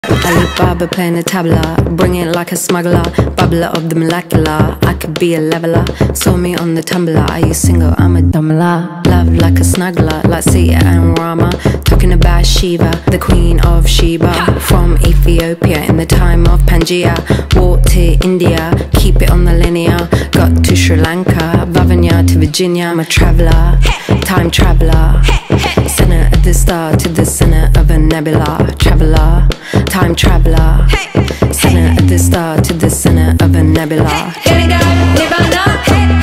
Alibaba playing the tabla, bring it like a smuggler, bubbler of the molecular. I could be a leveler, saw me on the tumbler. Are you single? I'm a dumbler. Love like a snuggler, like Sita and Rama. Talking about Shiva, the queen of Sheba. From Ethiopia in the time of Pangaea. Walked to India, keep it on the linear. Got to Sri Lanka, Vavanya to Virginia. I'm a traveler, time traveler. Center of the star to the center of a nebula. Traveler, time traveler. Center of the star to the center of a nebula. Can I go? Live on up.